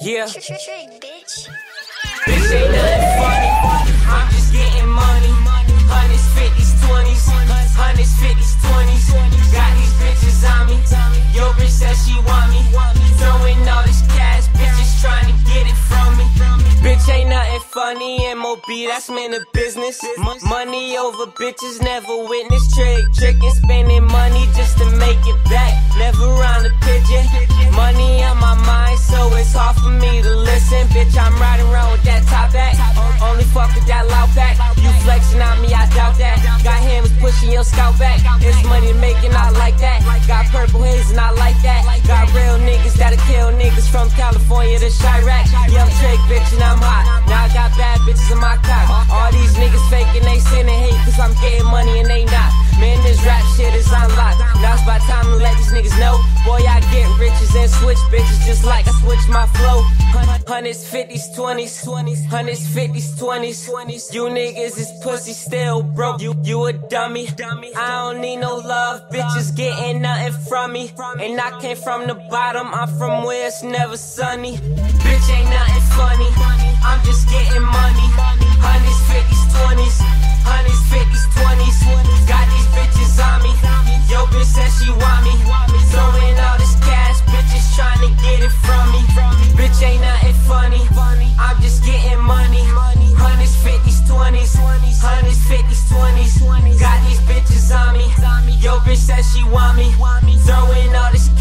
Yeah. Bitch. Bitch ain't nothing funny. I'm just getting money. Hundreds, 50s, 20s. Hundreds, 50s, 20s. Got these bitches on me. Yo, bitch says she want me. Throwing all this cash, bitches trying to get it from me. Bitch ain't nothing funny. MOB, that's man of business. Money over bitches, never witnessed. Tricking, spending money just to make it back. Never round a pigeon. Money on my mind, so it's hard for me to listen. Bitch, I'm riding around with that top back. Only fuck with that loud pack. You flexing on me, I doubt that. Got hands pushing your scalp back. It's money making, I like that. Got purple haze and I like that. Got real niggas that'll kill niggas from California to Chirac. Young Drake, bitch, and I'm hot. Now I got bad bitches in my cock. All these niggas faking, they sin and hate, cause I'm getting money and they not. Man, this rap shit is unlocked. Now it's about time to let these niggas know. Boy, I get riches and switch bitches just like I switch my flow. Hundreds, 50s, 20s. Hundreds, 50s, 20s. You niggas is pussy still broke. You a dummy. I don't need no love. Bitches getting nothing from me. And I came from the bottom. I'm from where it's never sunny. Bitch ain't nothing funny. I'm just getting money. Hundreds, 50s, 20s. Hundreds, 50s, 20s. Got these bitches on me. Yo, bitch says she want me. Throwing all this cash, bitches trying to get it from me. Bitch ain't nothing funny. I'm just getting money. Hundreds, 50s, 20s. Hundreds, 50s, 20s. Got these bitches on me. Yo, bitch says she want me. Throwing all this